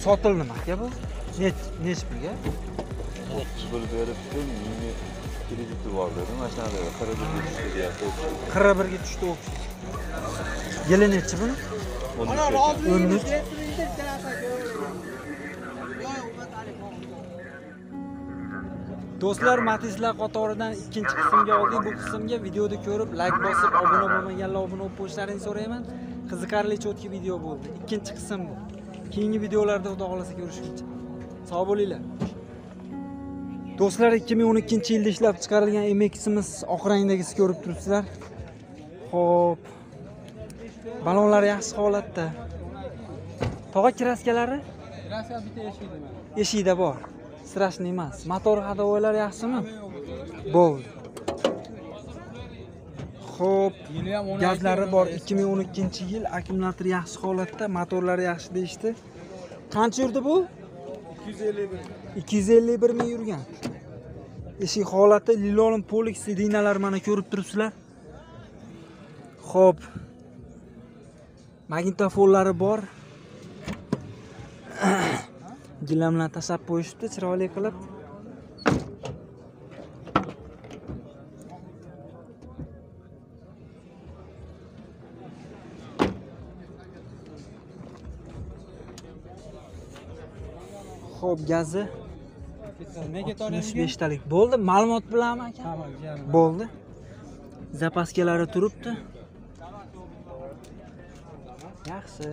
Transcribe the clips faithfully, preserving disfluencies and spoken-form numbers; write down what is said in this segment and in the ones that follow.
Sotildimi aka bu? Net nech pulga? otuz bir beribdim, meni krediti bor dedim. Mana shunday qirq birga tushdi deyapti. qirq birga tushdi o'xshaydi. Yili nechi buni? o'n uch. Do'stlar, Matizlar qatoridan ikkinchi qismga oldik. Bu qismga videoni ko'rib, like bosib, obuna bo'lmaganlar obuna bo'lib qo'yishlarini so'rayman. Qiziqarli cho'tki video bo'ldi. Ikkinchi qism bu. Keyingi videolarda xudo xolasa ko'rishguncha. Sog' bo'linglar. Do'stlar, ikki ming o'n ikkinchi yilda ishlab chiqarilgan M X'imiz oq rangdagisi ko'rib turibsizlar. Xo'p. Balonlar yaxshi holatda. Tog'a kraskalari? Kraska bitta eshikda mana. Eshikda bor. Strashni emas. Motor hadovoylar yaxshimi? Bo'ldi. Xo'p, gazlari bor. ikki ming o'n ikkinchi yil, akkumulyator yaxshi holatda, motorlari yaxshi deyishdi. Qancha yurdi bu? ikki yuz ellik bir ming yurgan. Eshik holati lilolin polik sidinalar mana ko'rib turibsizlar. Xo'p. Magnitofonlari bor. Gilam bilan tashlab qo'yishdi, chiroyli qilib. Xo'p, gazi oltmish besh talik bo'ldi. Ma'lumot bilanmi aka? Bo'ldi. Zapaskalari turibdi. Yaxshi.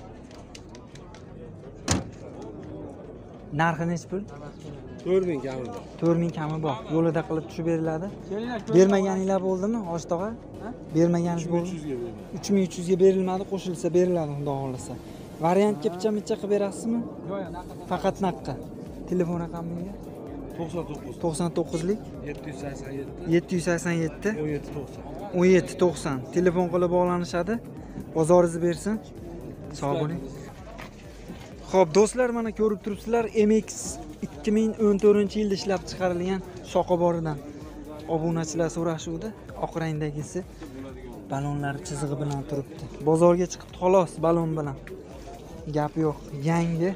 Narxi necha pul? to'rt ming kami bor. to'rt ming kami bor. Yo'lida qilib tushib beriladi. Bermaganinglar bo'ldimi, Oshtog'a? Bermaganingiz bo'ldi. uch ming uch yuz ga berilmadi, qo'shilsa beriladi, xudo xolasa. Variantga picha-micha qilib berasizmi? Yo'q, yo'q, naqa. Faqat naqqa. Telefon raqamingiz? to'qson to'qqiz. to'qson to'qqizlik yetti yuz sakson yetti. yetti yuz sakson yetti o'n yetti to'qson. o'n yetti to'qson. Telefon qilib bog'lanishadi. Bozoringizni bersin. Sog' bo'ling. Xo'p, do'stlar, mana ko'rib turibsizlar, M X ikki ming o'n to'rtinchi yilda ishlab chiqarilgan shoqoboridan obunachilar so'rashuvdi. Oq rangdagisi balonlari chizig'i bilan turibdi. Bozorga chiqib xolos balon bilan. Gap yo'q, yangi.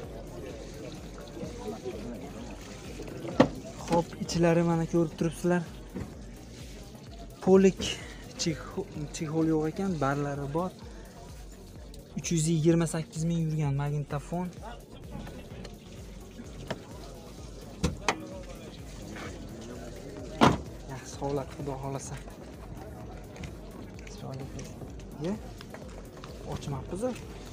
Xo'p, ichlari mana ko'rib turibsizlar. Polik chexol yo'q ekan, barlari bor. uch yuz yigirma sakkiz ming yurgan magnitofon. Yaxshi holat, xudo xolasa. Ye? Ochmabmiz.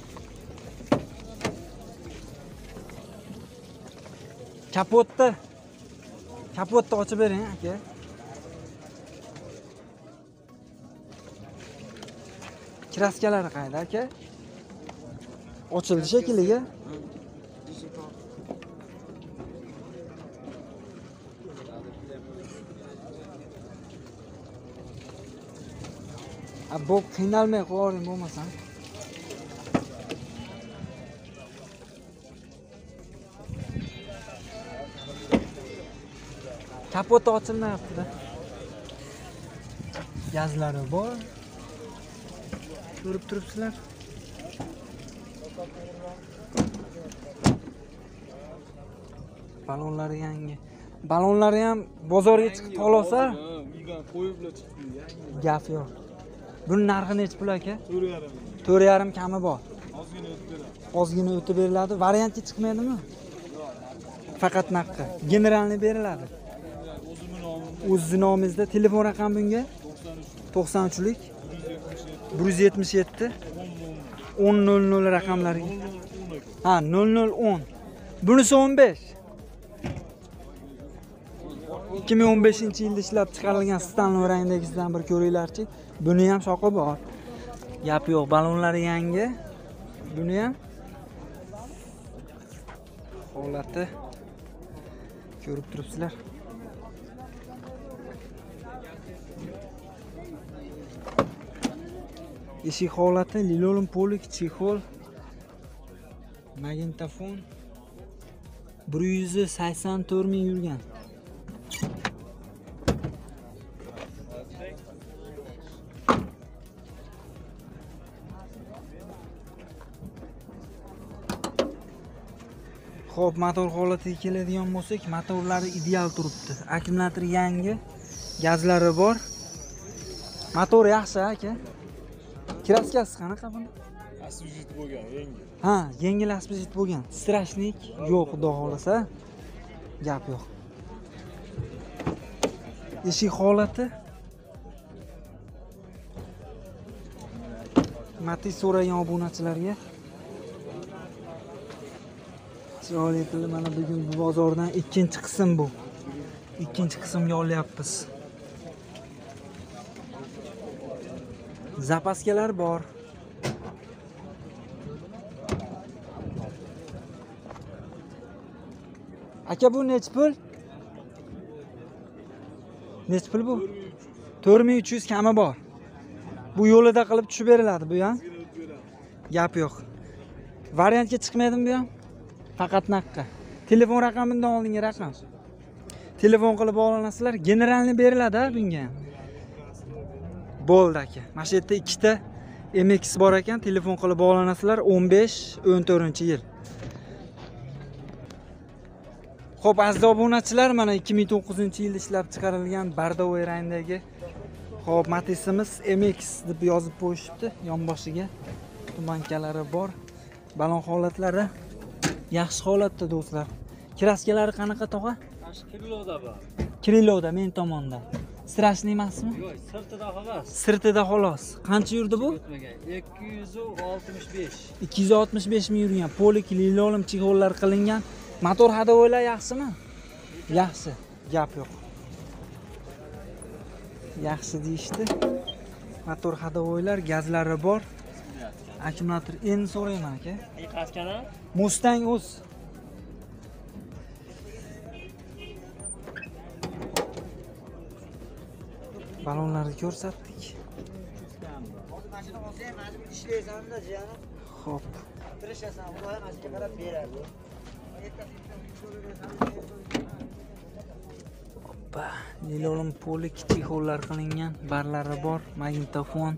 Kapotni. Kapotni ochib bering, aka. Kraskalari qayda, aka? Ochildi shekilliga. A bu qiynalmay qo'ying bo'lmasa. Kapoti ochilmayapti-da. Gazlari bor. Ko'rib turibsizlar. Balonlari yangi. Balonlari ham bozorga chiqib qolsa, uydan qo'yiblar chiqdi. Gap yo'q. Buning narxi necha pul aka? to'rt yarim. to'rt yarim kami bor. Ozgina o'tib beradi. Ozgina o'tib beriladi. Variantga chiqmaydimi? Faqat naqqa. Generalni beriladi. O'zimning nomim O'z nomingizda telefon raqami bunga? to'qson uchlik bir yuz yetmish yetti o'n nol nol raqamlariga. Ha, nol nol o'n. Bunisi o'n besh. ikki ming o'n beshinchi yilda ishlab chiqarilgan Stanley rangdagisidan bir ko'ringlarchi. Buni ham shoqi bor. Gap yo'q, balonlari yangi. Buni ham holati ko'rib turibsizlar. Eshik holati lilolin polik chexol. Magnitofon bir yuz sakson to'rt ming yurgan. Xo'p, motor holatiga keladigan bo'lsak, motorlari ideal turibdi. Akkumulyator yangi, gazlari bor. Motor yaxshi aka. Kraskasi qanaqa buni? Asvijit bo'lgan, yangi. Ha, yengil asbejit bo'lgan. Strashnik yo'q, xudo xolasa. Gap yo'q. Eshik holati. Matiz so'ragan obunachilarga chiroyli qilib mana bugun bu bozordan ikkinchi qism bu. Ikkinchi qismga olyapmiz. Zapaskalar bor. Aka bu nechi pul? Nechi pul bu? to'rt ming uch yuz kami bor. Bu yo'lida qilib tushib beriladi bu ham. Gap yo'q. Variantga chiqmaydimi bu ham? Faqat naqqa. Telefon raqamidan oldingi raqam. Telefon qilib bog'lanasizlar, generalni beriladi bunga. Bo'ldi aka. Mana shu yerda ikkita M X bor ekan, telefon qilib bog'lanasizlar o'n besh o'n to'rtinchi yil. Xo'p, aziz obunachilar, mana ikki ming to'qqizinchi yilda ishlab chiqarilgan Bardovoy rangdagi xo'p, Matizimiz M X deb yozib qo'yishibdi. Yonboshiga tumankalari bor. Balon holatlari yaxshi holatda do'stlar. Kraskalari qanaqa tog'a? Kiloda bor. Kiloda men tomondan. Strashniy emasmi? Yo'q, sirtida xolos. Sirtida xolos. Qancha yurdi bu? ikki yuz oltmish besh. ikki yuz oltmish besh ming yurgan. Polik lilolim chig'ollar qilingan. Motor hadovoylar yaxshimi? Yaxshi. Gap yo'q. Yaxshi deyishdi. Motor hadovoylar, gazlari bor. Akkumulyator endi so'rayman aka. Qaskana? Mustang o'z. Balonlarni ko'rsatdik. Xo'p. Hoppa, lilolim polik chexollar qilingan, barlari bor, magnitofon.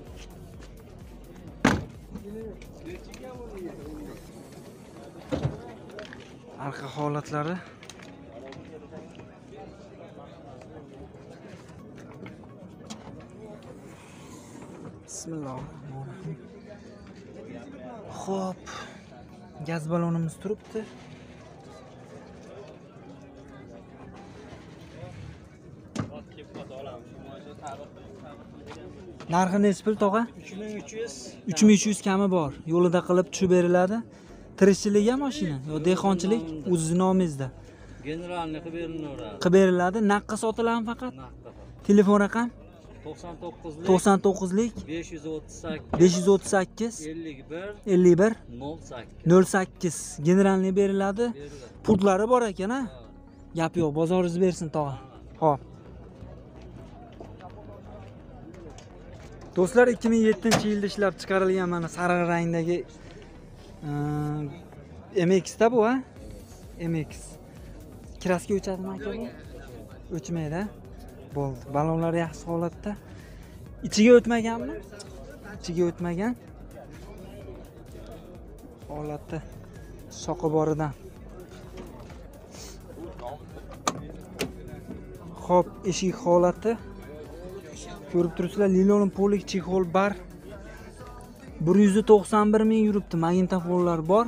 Arqa holatlari. Bismillahirrohmanirrohim. Xo'p, gaz balonimiz turibdi. Narxi nechi pul tog'a? uch ming uch yuz. uch ming uch yuz kami bor. Yo'lida qilib tushib beriladi. Tirikchilikga mashina yo dehqonchilik o'z nomingizda. Generalni qilib berilaveradi. Qilib beriladi. Naqqa sotiladi faqat. Naqqa. Telefon raqam to'qson to'qqizlik to'qson to'qqizlik besh yuz o'ttiz sakkiz besh yuz o'ttiz sakkiz ellik bir ellik bir nol sakkiz. nol sakkiz. Generalni beriladi. Putlari bor ekan, ha? Gap yo'q, bozoringiz bersin tog'a. Xo'p. Do'stlar, ikki ming yettinchi yilda ishlab chiqarilgan mana sariq rangdagi M X da bu, ha? M X. Kraska o'chadimi aka bu? O'chmaydi. Bo'ldi. Balonlar yaxshi holatda. Ichiga o'tmaganmi? Ichiga o'tmagan. Holatda soqi boridan. Xo'p, eshik holati. Ko'rib turibsizlar, lilolim polik chexol bar. bir yuz to'qson bir ming yuribdi. Magnitofonlar bor.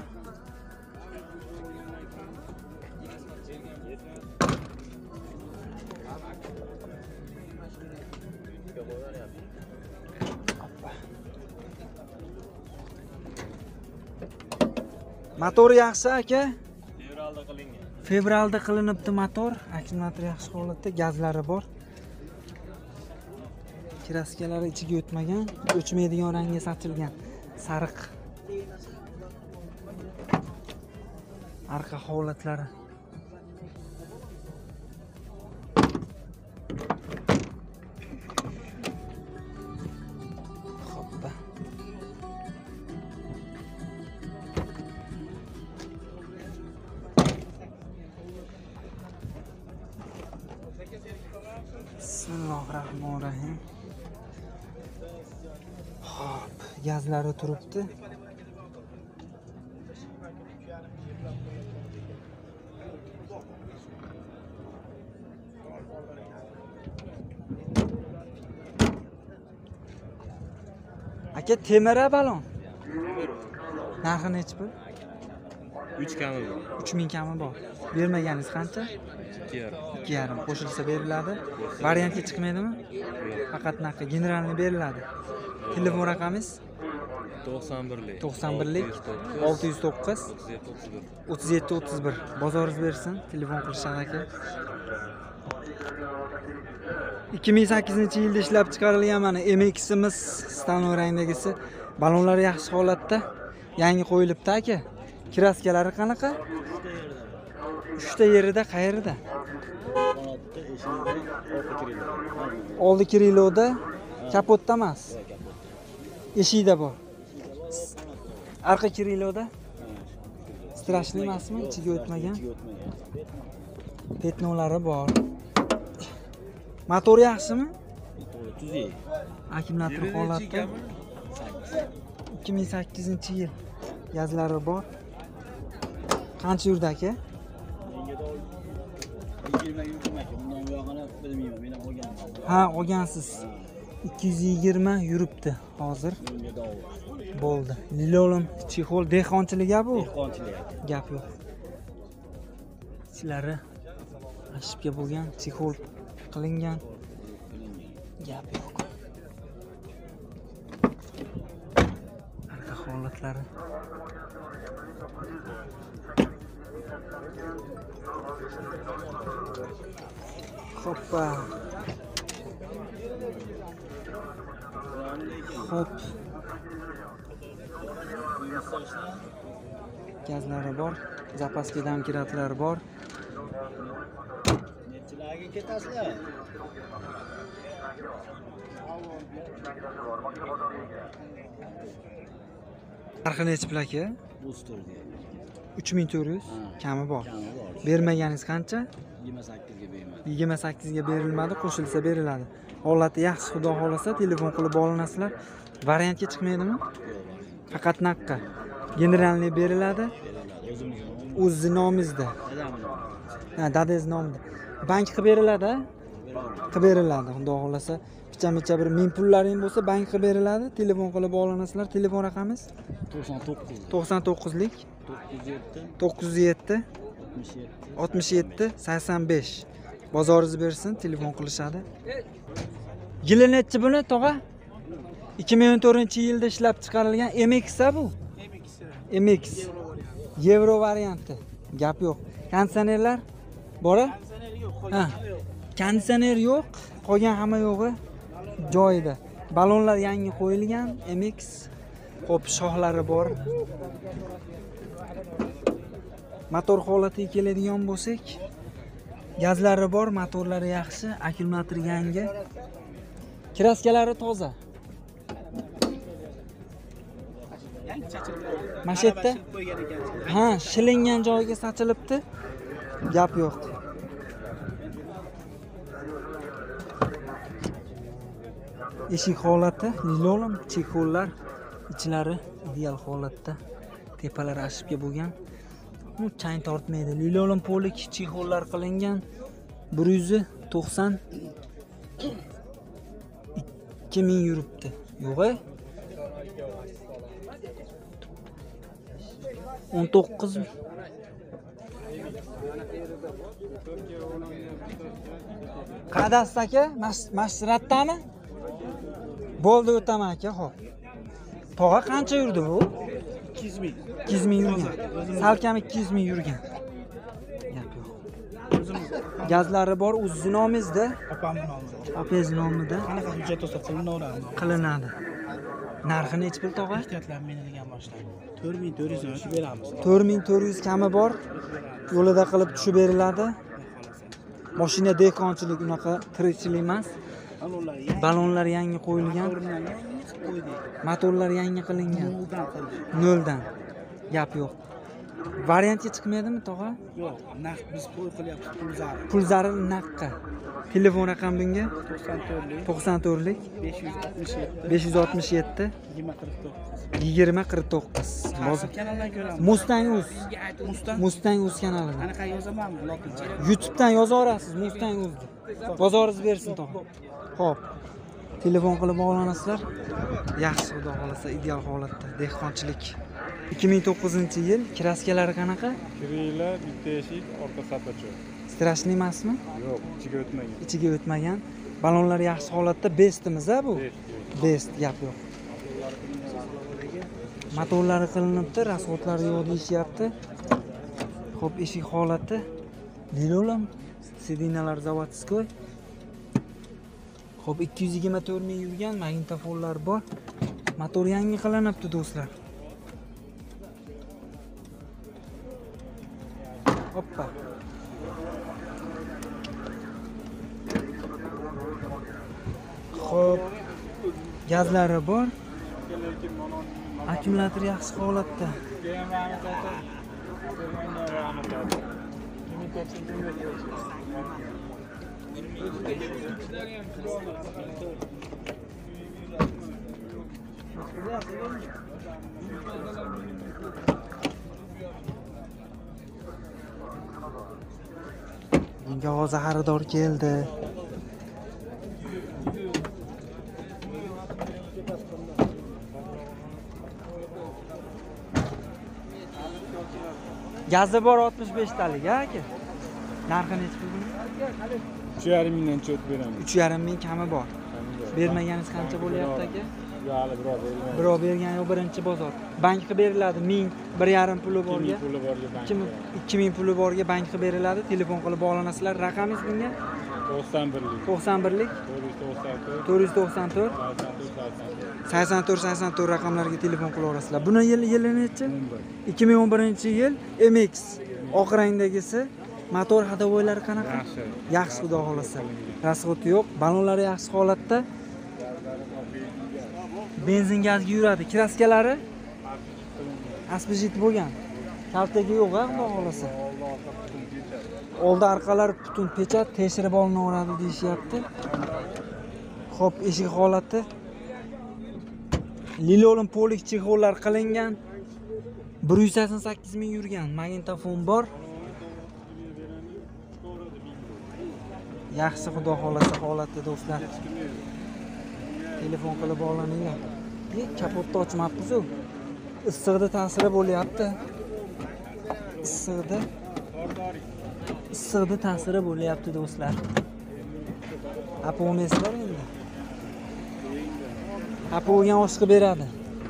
Motor yaxshi aka. Fevralda qilingan. Fevralda qilinibdi motor. Akkumulyator yaxshi holatda, gazlari bor. Kraskalari ichiga o'tmagan, o'chmaydigan rangga sotilgan. Sariq. Arqa holatlari. Hoppa. Bismillahirrohmanirrohim. Hop, gazlari turibdi. Aka temira balon. Narxi nechi pul? uch kami bor. uch ming kami bor. Bermaganingiz qancha? ikki yarim. ikki yarim qo'shilsa beriladi. Variantga chiqmaydimi? Faqat naqa generalni beriladi. Telefon raqamingiz to'qson birlik. to'qson birlik olti yuz to'qqiz o'ttiz yetti o'ttiz bir. Bozoringiz bersin, telefon qilishadi aka. ikki ming sakkizinchi yilda ishlab chiqarilgan mana M X'imiz stano rangdagisi. Balonlar yaxshi holatda. Yangi qo'yilibdi aka. Kiraskalari qanaqa? uchta yerida qayerda? Oldi kiriloda, kapotda emas. Eshikda bor. Arqa kiriloda? Strashli emasmi? Ichiga o'tmagan. Petnolari bor. Motor yaxshimi? Tuzay. Akkumulyator holatda. ikki ming sakkizinchi yil. Gazlari bor. Qancha yurdi aka? Ha, olgansiz. ikki yuz yigirma yuribdi hozir. Bo'ldi. Lilolum chexol dehqonchilik bu. Dehqonchilik. Gap yo'q. Sizlari ashibga bo'lgan chexol qilingan. Gap yo'q. Arqa holatlari. Hoppa. Hop. Gazlari bor, zapaska damkiratlari bor. Nechilarga ketasizlar? Narxi nechi pul aka? o'ttiz to'rt. uch ming to'rt yuz kami bor. Kami bor. Bermaganingiz qancha? yigirma sakkizga bermadi. yigirma sakkizga berilmadi, qo'shilsa beriladi. Holati yaxshi, xudo xolasa telefon qilib olinasizlar. Variantga chiqmaydimi? Faqat naqqa. Generalni beriladi. O'z nomingizda. Ha, dadangiz nomida. Bank qilib beriladi. Qilib beriladi, xudo xolasa. Picha-micha bir ming pullaring bo'lsa, bank qilib beriladi. Telefon qilib olinasizlar. Telefon raqamingiz to'qson to'qqiz. to'qson to'qqizlik to'qqiz yuz yetti. to'qqiz yuz yetti oltmish yetti sakson besh. Bozoringiz bersin, telefon qilishadi. Yili nechi buni tog'a? ikki ming o'n to'rtinchi yilda ishlab chiqarilgan M X bu. M X. Yevro varianti. Gap yo'q. Konditsionerlar bor-a? Ha. Konditsioner yo'q, qolgan hamma yo'g'i joyida. Balonlar yangi qo'yilgan M X. Xo'p, shohlari bor. Motor holatiga keladigan bo'lsak, gazlari bor, motorlari yaxshi, akkumulyator yangi. Kiraskalari toza. Mashetda? Ha, shilingan joyiga sachilibdi. Gap yo'q. Eshik holati, lilolum, chexollar, ichlari ideal holatda. Tepalari ashibga bo'lgan. Bu chang tortmaydi. Lilolum polik chexollar qilingan. bir yuz to'qson ikki ming yuribdi. Yo'q-a? o'n to'qqiz Qadas aka, mashratdami? Bo'ldi o'taman aka, xo'p. Tog'a qancha yurdi bu? ikki yuz ming. ikki yuz ming yurgan. Salkam ikki yuz ming yurgan. Gap yo'q. Gazlari bor, o'z nomingizda. Opamning nomida. Opangiz nomida Qanaqa hujjat bo'lsa qilinadi. qilinadi. Narxi nechi pul tog'a? Ehtiyotlar menidan boshlaydi. to'rt ming to'rt yuz tushib beramiz. to'rt ming to'rt yuz kami bor. Yo'lida qilib tushib beriladi. Mashina dehqonchilik, unaqa tirikchilik emas. Balonlar yangi. Balonlar yangi qo'yilgan. Motorlar yangi qilib qo'ydik. Motorlar yangi qilingan. Noldan qildik. Noldan. Gap yo'q. Variantga chiqmaydimi tog'a? Yo'q, naqd biz to'y qilyapmiz, pul zari. Pul zari naqqa. Telefon raqam bunga to'qson to'rtlik to'qson to'rtlik besh yuz oltmish yetti besh yuz oltmish yetti yigirma qirq to'qqiz. yigirma qirq to'qqiz. Qaysi kanaldan ko'ramiz? Mustang Uz. Mustang. Mustang Uz kanalidan. Qanaqa yozamanmi lotincha? YouTube'dan yozaverasiz Mustang Uz'ni. Bozoringiz bersin tog'a. Xo'p. Telefon qilib bog'lanasizlar. Yaxshi, xudo xolasa ideal holatda. Dehqonchilik. ikki ming to'qqizinchi yil kraskalari qanaqa? Kirila, bitta eshik, orqa sapachoq. Strashniy emasmi? Yo'q, ichiga o'tmagan. Ichiga o'tmagan. Balonlar yaxshi holatda, bestimiz a bu? Best, gap yo'q. Motorlari qilinibdi, rasxodlari yo'q deyishyapti. Xo'p, eshik holati. Lilolam, sidinalar zavodskoy. Xo'p, ikki yuz yigirma to'rt ming yurgan magnitofonlar bor. Motor yangi qilinibdi do'stlar. Hoppa. Xo'p, gazlari bor. Akkumulyator yaxshi holatda. Bunga hozir xaridor keldi. Gazi bor oltmish besh talik aka. Narxi necha pul buning? uch yarim mingdan cho't beramiz. uch yarim ming kami bor. Bermaganingiz qancha bo'lyapti aka? Yo, hali birov bermaydi. Birov bergan yo'q, birinchi bozor. Bank qilib beriladi ming, bir yarim puli borga. puli borga bank. ikki ming puli borga bank qilib beriladi. Telefon qilib bog'lanasizlar. Raqamingiz bunga? to'qson birlik. to'qson birlik to'rt yuz to'qson to'rt. to'rt yuz to'qson to'rt sakson to'rt sakson to'rt. sakson to'rt sakson to'rt raqamlarga telefon qilaverasizlar. Buni yili yili nechi? ikki ming o'n birinchi yil M X oq rangdagisi. Motor hadovoylari qanaqa? Yaxshi. Yaxshi, xudo xolasa. Rasxoti yo'q, balonlari yaxshi holatda. Benzin gazga yuradi. Kraskalari asbejit bo'lgan. Kaltagi yo'q, ha, xudo xolasa. Oldi orqalari butun pechat tekshirib olinaveradi deyishyapti. Xo'p, eshik holati. Lilolim polik chexollar qilingan. bir yuz sakson sakkiz ming yurgan. Magnitofon bor. Yaxshi, xudo xolasa holatda do'stlar. Telefon qilib bog'laninglar. E, kapotni ochmabmiz-ku. Issiqda ta'siri bo'lyapti. Issiqda Issiqda ta'siri bo'lyapti do'stlar. Apomeslar endi. Apo o'gan oshqi beradi.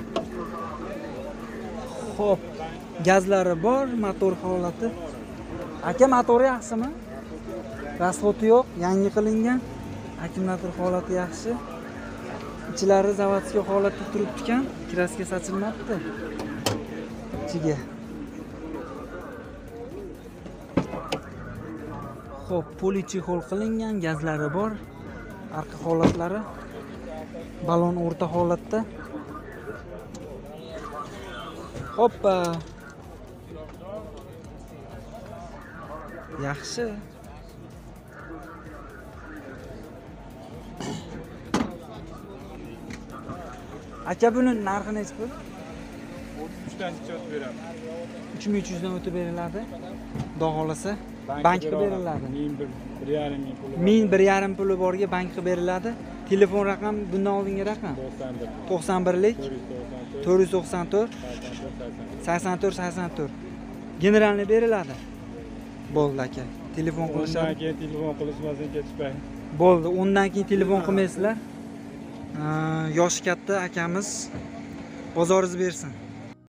Xo'p, gazlari bor, motor holati. Aka, motori yaxshimi? Rasxoti yo'q, yangi qilingan. Akkumulyator holati yaxshi. Ichlari zavodskiy holatda turibdi ekan, kraska sachilmabdi. Ichiga. Xo'p, polichexol qilingan, gazlari bor. Arqa holatlari. Balon o'rta holatda. Hoppa. Yaxshi. Aka, buni narxi necha pul? o'ttiz uchdan cho't beramiz. uch ming uch yuz dan o'tib beriladi. Xudo xolasa, bank qilib beriladi. ming bir yarim ming puli. ming bir yarim puli borga bank qilib beriladi. Telefon raqam bundan oldingi raqam to'qson bir. to'qson birlik to'rt yuz to'qson to'rt. to'rt yuz to'qson to'rt sakson to'rt sakson to'rt. Generalni beriladi. Bo'ldi aka. Telefon Undan qilishadi. keyin telefon qilishmasin ketishmang. Bo'ldi, undan keyin telefon qilmaysizlar. Yoshi katta akamiz bozoringiz bersin.